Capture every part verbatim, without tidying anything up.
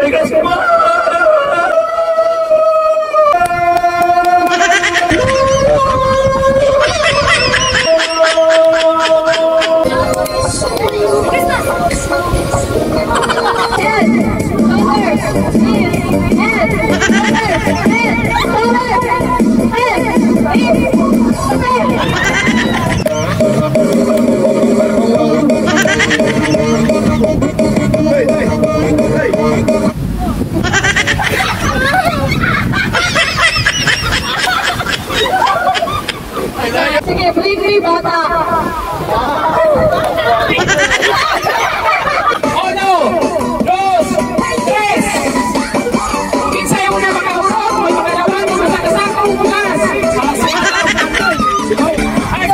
Merry Christmas! Sige, beli-beli bata. Oh no! Dos! Tres! Kinsa yung una makahurot? May makalawan mo masakasakong bukas! Ay!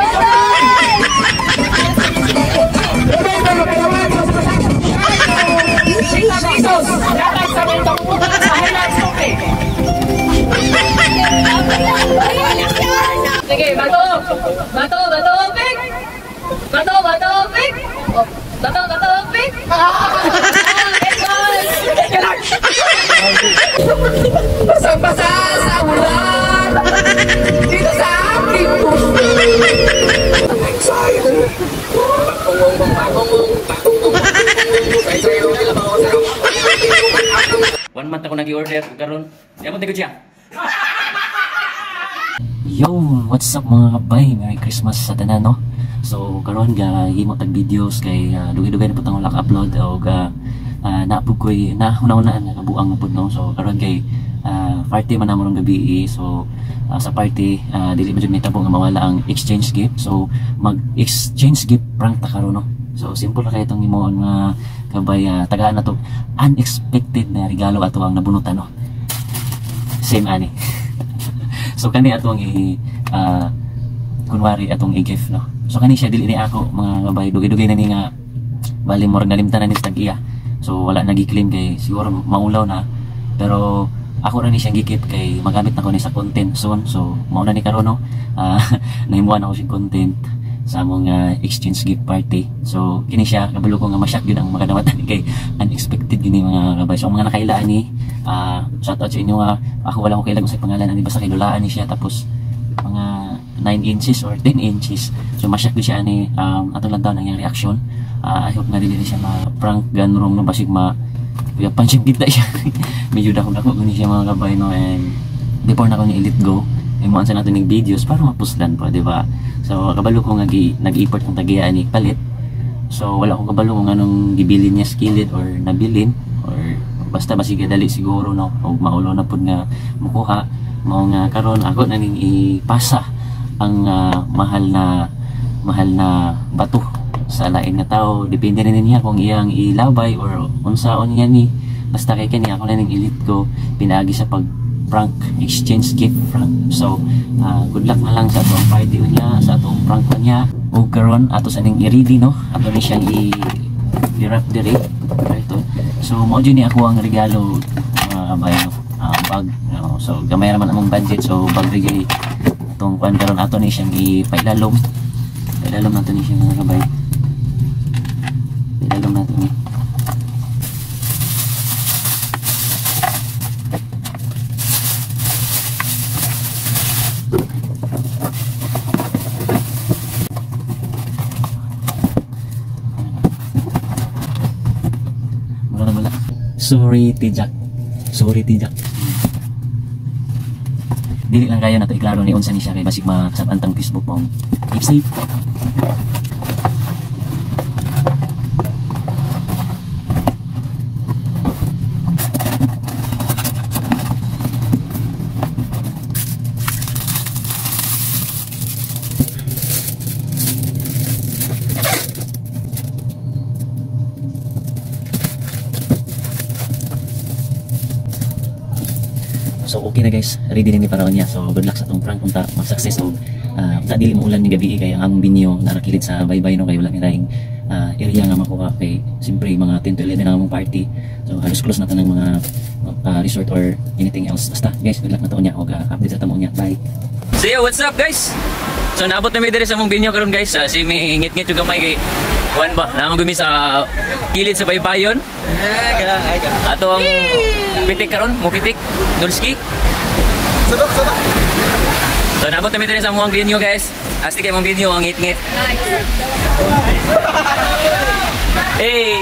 Lumay ba makalawan mo masakasakong bukas? Singlang isos! Datang sa may tapunan sa Highlands Coffee! Sige, bato! Bato, bato, pig! Bato, bato, pig! Oh, bato, bato, pig! Basang-basa sa ulan dito sa aking puso. Anxiety. One month ako nag-i-order karon. Diyan mo tigod siya. Yo, what's up mga kabay? Merry Christmas sa tanan, no? So karon ga himo tag videos kay uh, dugay-dugay na pud ang lock upload o ga uh, naapog koy na una-unaan na kabuang na pud, no. So karon kay uh, party man namon gabi, so uh, sa party uh, dili man jud nitabo nga mawala ang exchange gift. So mag-exchange gift prank ta karon, no. So simple ra kay itong himoon nga kabay, uh, tagaan na to unexpected na regalo ato ang nabunutan, no. Same ani. So kani atong i uh, kunwari atong i-gift, no. So kani siya dili ni ako mga kabay, dugay-dugay na ni nga bali mo nalimtan na ni tag iya. So wala nagi-claim kay siguro maulaw na, pero ako ra ni siyang gikip kay magamit na ko ni sa content soon. So mao na ni karon, no. Uh, nahimuan ako siyang content sa among uh, exchange gift party. So kini siya kabalo ko nga masyak gyud ang makadawatan kay unexpected gini mga kabay. So ang mga nakailaan ni uh, shout out sa inyo nga, ako wala ko kailang sa pangalan ani, basta kilulaan ni siya, tapos mga nine inches or ten inches. So masyak gyud siya ani, um, atong lang daw nang yung reaction. uh, I hope na dili siya ma-prank ganrong, no, basig ma kuya pansin kita siya. Medyo dako dako gani siya mga kabay, no. And before na ko ni let go, imuan sa natin ng videos para mapuslan pa, di ba? So kabalo ko nga nag-import ng tagiya ni palit. So wala ko kabalo kung anong gibilin niya skilled or nabilin, or basta basig dali siguro, no, o maulo na pud nga mukuha mao nga karon ako na ning ipasa ang uh, mahal na mahal na bato sa lain nga tao. Depende na niya kung iyang ilabay or unsaon niya ni, basta kay kani ako na ning ilit ko pinaagi sa pag prank exchange gift prank. So uh, good luck na lang sa atong party niya, sa atong prank niya. O karon ato sa ning i-ready, no, ato ni siyang i i-wrap dire ito. So mao ni ako ang regalo uh, by uh, bag, no? So gamay naman among budget, so bag regay itong kuan karon ato ni siyang ipailalom. Pailalom nato ni siyang mga kabay. Pailalom nato ni. Sorry Tijak. Sorry Tijak. Dili lang kayo na to iklaro ni unsa ni siya kay basig masabantang Facebook mo. Keep safe. So okay na guys, ready na ni para niya. So good luck sa tong prank unta mag-success. So uh, ta dili mo ulan ni gabi kay ang binyo narakilit sa baybay, no, kay wala ni daing uh, area nga makuha kay simpre mga ten to eleven na mong party. So halos close na ta ng mga uh, resort or anything else. Basta guys, good luck na to niya og uh, update sa tamo niya. Bye. So yo, what's up guys? So naabot na mi diri sa mong binyo karon guys. Uh, si mi ngit-ngit yung gamay kay Kuan ba? Naman gumi sa kilid sa baybayon. Ato ang pitik karon, mo pitik, Nolski. Sadok, sadok. So nabot namin din sa mga video guys. Asti kayo mong video ang ngit-ngit. Hey!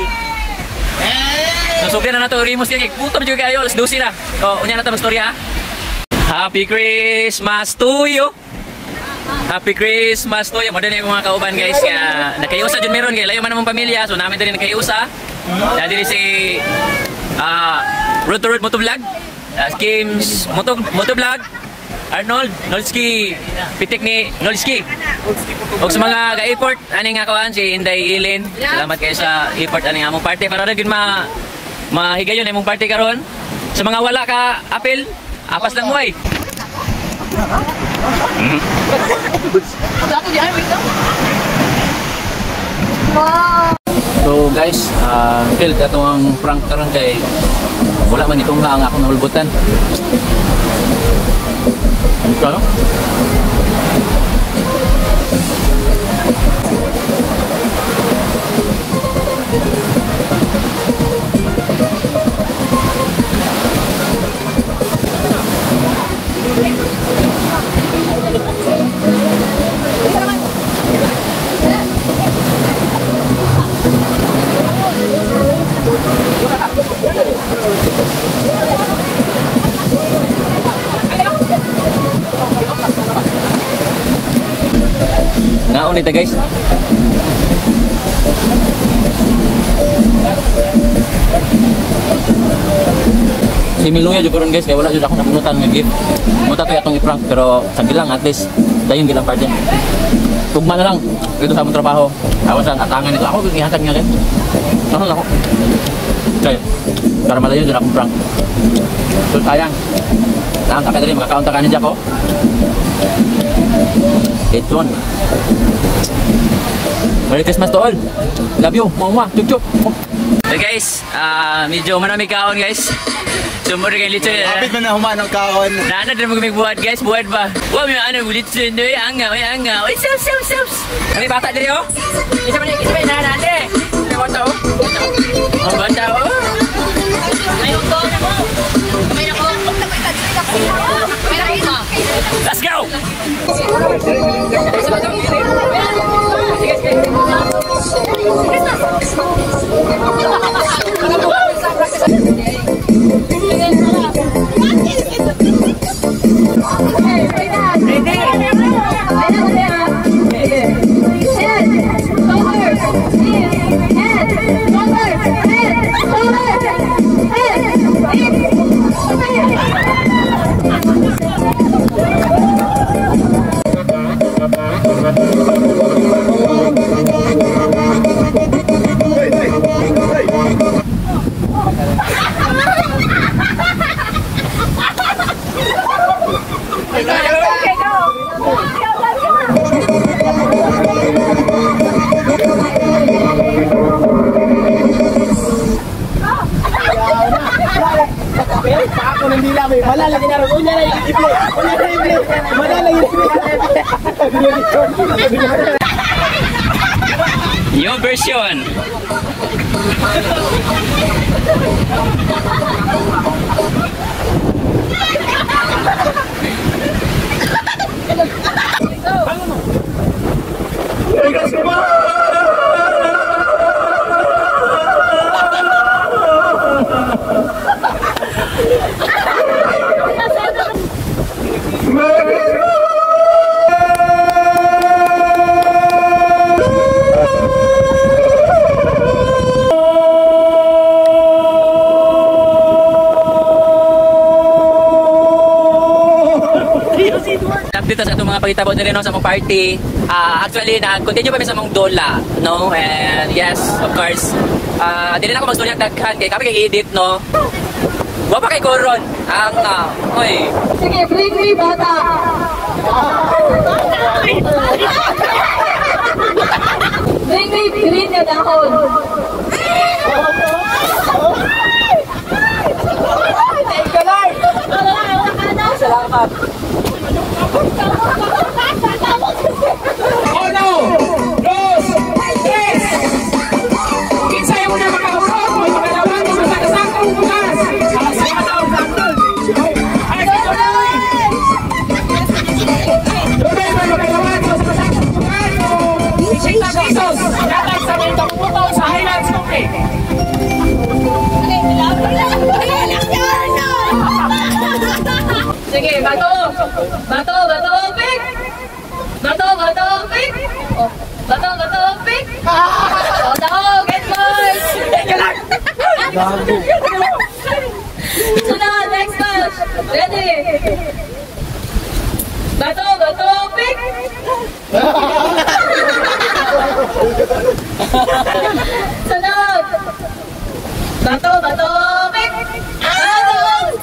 So, sugyan na nato Remus kay puto medyo kayo, alas dose na. Oh, unya na ta mastorya. Happy Christmas to you. Happy Christmas to you. Mo din yung mga kauban guys nga nakayusa jud meron kay layo man among pamilya. So namin din nakayusa. Dali si ah Road to Road Moto Vlog. Uh, Kims Moto Moto Vlog. Arnold Nolski pitik ni Nolski. Og sa mga ga-effort ani nga kawan si Inday Ilin. Salamat kayo sa effort ani among party para ra gyud ma mahigayon imong party karon. Sa mga wala ka apel, apas lang way. So guys, uh, Phil, ito ang prank karon kay wala man itong nga ang akong nahulbutan. Ano? Naon ito guys. Si Miluya juga ron guys, kaya wala jud ako napunutan nga gift. Muta to atong i-prank pero sagdi lang at least dayon gilang party. Tugma na lang dito sa among trabaho. Awasan atangan nito ako gihatag nga guys. Ano ako? Kaya para malayo jud akong prank. So sayang. Nang kakay dali makakaunta ka ni Jaco. It's on. Merry Christmas to all. Love you. Mama, chup chup. Hey guys, uh, medyo marami kaon guys. Sumur kay litso. Abit man na human ang kaon. Nana din mo buhat guys, buhat ba? Wa mi ano litso ndoy anga, ay anga. Oy, sap sap sap. Kami bata diri oh. Isa man isa man nana ande. Bata oh. Oh, bata oh. Ay uto na mo. May ako. Let's go. Malalagi na rin. Unya na i-play. Unya na i-play. Malalagi na i-play. Your version. Dito sa itong mga pagkitabo nila no, sa mong party. Uh, actually, nag-continue kami sa mong dola, no? And yes, of course. Uh, Dili na ako mag-story ang daghan kay kami kay edit, no? Wa pa kay Coron. Ang, uh, oy. Sige, bring me bata. Bring me green na dahon. Thank you, Lord. Salamat. Uno, dos, tres. Sige, bato! Bato, bato, pick! Bato, bato, pick! Oh, bato, bato, pick! Oh, no, get boys! Sunod, next match! Ready? Bato, bato, pick! Sunod! Bato, bato, pick! Bato!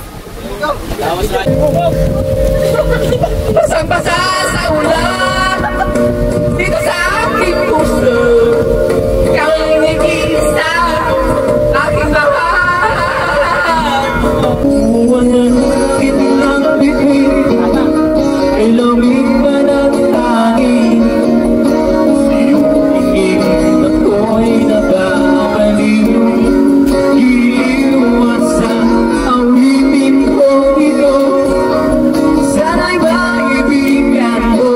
Basang-basa sa ulan dito sa aking puso, ikaw ang nag-iisa, aking mahal. Buwan na langit ng bibig, ay lamig pa ng langit. Sa iyong tingin ako'y nababaliw, iliw at sa awitin ko ito. Sana'y maibigan mo,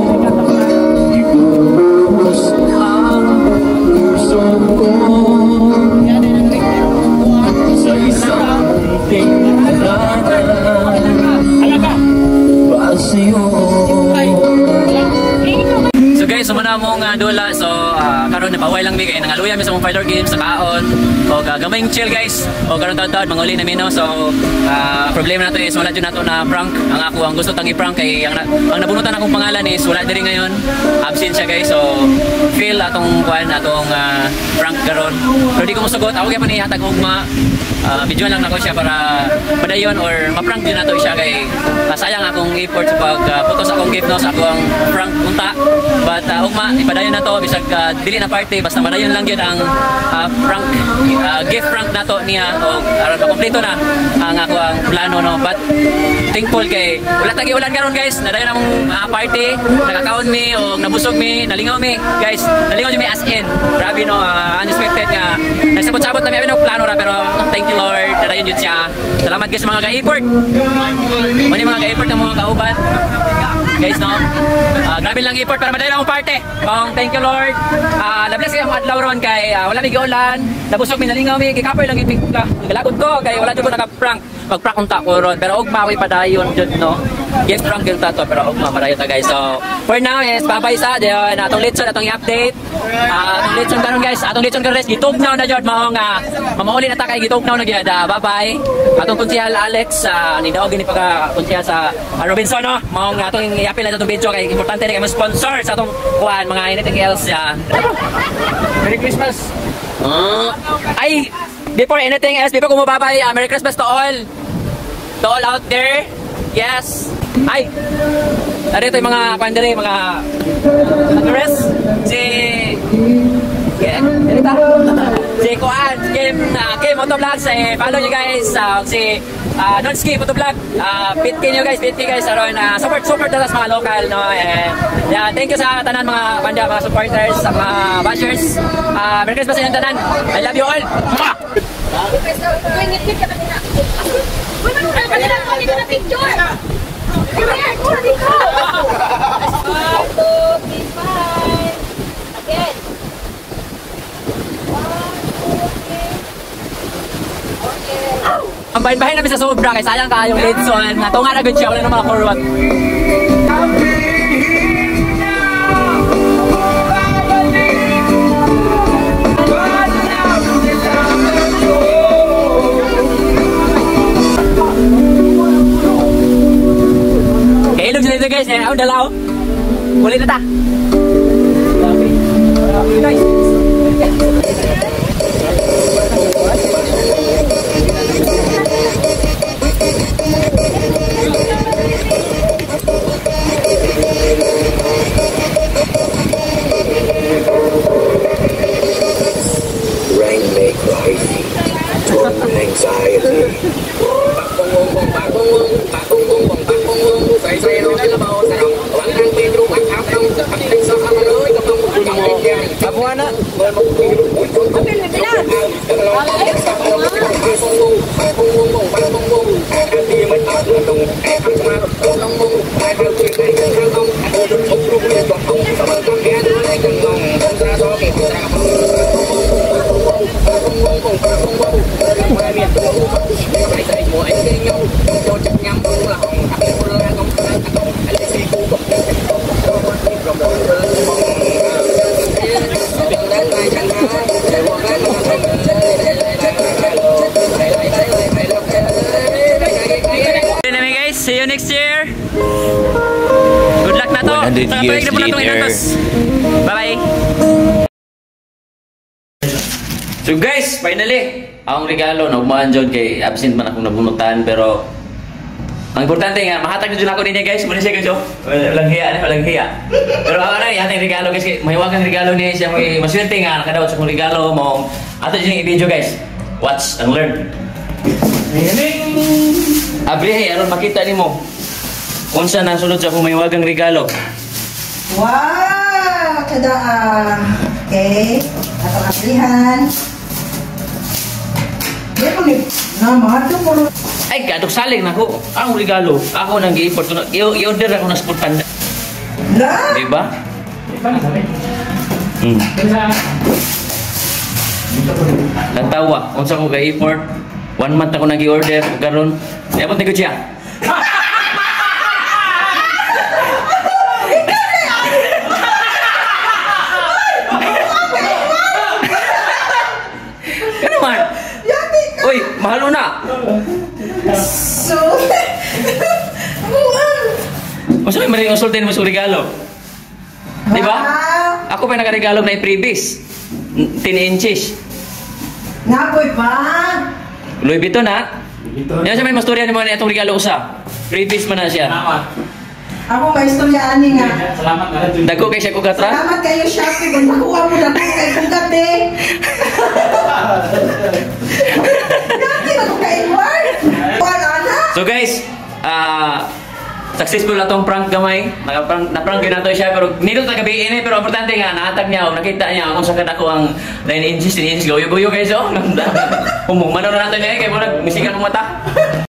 ibubuhos ang puso ko sa isang tinglanan para sa'yo. So guys, sumana mong uh, dula. So uh, karon napaway lang mi kay nangaluya mi sa mong fighter games sa kaon. O uh, gamayng chill guys. O karon taud-taud manguli na mi no. So uh, problema nato is wala jud nato na prank. Ang ako ang gusto tang i-prank kay ang, ang nabunutan akong pangalan is wala diri ngayon. Absent siya guys. So feel atong kuan atong uh, prank karon. Pero di ko mosugot. Ako gyapon ihatag ugma. Uh, video lang nako siya para padayon or ma-prank din nato siya kay uh, sayang akong effort sa pag uh, putos akong gift no sa akong prank unta. But uh, ugma ipadayon na to bisag uh, dili na party basta padayon lang gyud ang uh, prank uh, gift prank nato niya o aron uh, kompleto na ang ako ang plano no. But thankful kay wala tagi ulan karon guys. Nadayon among uh, party, nakakaon mi o nabusog mi, nalingaw mi guys. Nalingaw mi as in. Grabe no, uh, unexpected nga. Nagsabot-sabot na mi ano plano ra pero thank you Lord. Nadayon jud siya. Salamat guys mga ka-effort. Mani mga ka-effort ng mga kauban. Guys no. Uh, grabe lang effort para madayon ang party. Bang thank you Lord. Uh, na-bless kayo ang adlaw ron kay uh, wala mi giulan. Nabusog mi nalingaw mi kay kapoy lang ipigla. Galagod ko kay wala jud ko naka-prank. Mag-prank unta ko ron pero ugma koy padayon jud no. Yes, prank yung tato pero ugma padayon ta guys. So for now is babay sa dayon atong litson atong i-update. Uh, atong litson karon guys, atong litson karon guys gitugnaw na jud mao nga mamauli na ta kay gitugnaw na gyud. Uh, bye-bye. Atong kunsehal Alex uh, ni daog gini pagka kunsehal sa uh, Robinson no. Mao nga atong i-apil na atong video kay importante ni kay sponsor sa atong kuan mga anything else ya. Merry Christmas. Uh, ay before anything else, before ko mababay, uh, Merry Christmas to all. To all out there. Yes. Ay. Narito yung mga pandere, mga nag-rest. Si yeah, dito. Si Kuan, Kim, uh, Kim Motovlogs, eh, follow nyo guys. Uh, si uh, Nonski Motovlog, uh, pitkin nyo guys, pitkin guys. Aron, uh, support, support na sa mga local, no? And, yeah, thank you sa tanan mga panda, mga supporters, sa mga bashers. Uh, Merry Christmas sa inyong tanan. I love you all. Mwah! Ang bahin-bahin namin sa sobra kay sayang ka yung Lidson. Natunga na good siya, wala na mga forward. Okay, ilog sila ito guys. Eh, ako dalaw. Muli na ta. Okay, guys. Rain may crazy, total anxiety. Abuan na. Apil na sila. you next year. Good luck na to. one hundred Sa years tuwing na po na itong later. inantos. Bye-bye. So guys, finally, akong regalo na umaan dyan kay absent man akong nabunutan, pero ang importante nga, mahatag na dyan ako ninyo guys. Muna siya guys, oh. Walang hiya, walang hiya. Pero ako na, yating regalo guys. Mahiwagang regalo niya siya. May maswerte nga, nakadawat sa kong regalo mo. Ato dyan yung video guys. Watch and learn. Abrihe, aron makita ni mo. Kung saan ang sunod sa akong mahiwagang regalo. Wow! Kada, ah, okay. Atong aslihan. Di ko ni, na, mahato ko. Ay, kadok saling na ko. Ang regalo. Ako nang i-import ko. I-order ako ng sport panda. La! Di ba? Hmm. Natawa. Kung saan ko ka-import. One month ako nang i-order. Karon. Yapon tingko siya. Ano man? Uy, mahalo na. So, Masa may maring usultin mo sa regalo? Di ba? Wow! Ako pa nakaregalo na i-previous. ten inches. Napoy pa! Louis Vuitton ha? Yan siya may mastorya ni mo na itong regalo usa. Previous man na siya. Ako may istorya ani nga. Dagko kay siya kugatra? Salamat kayo, Shopee. Kung nakuha mo na po kay Kugat eh. Dati na ko kay Edward. Wala na. So guys, ah successful na tong prank gamay. Naka-prank, na-prank yun nato siya. Pero nilot na gabi ini. Pero importante nga, naatag niya. O nakita niya kung saan ako ang nine inches, ten inches. Goyo-goyo guys oh. Humong, manood na nato niya eh. Kaya mo nag-misigan ng mata.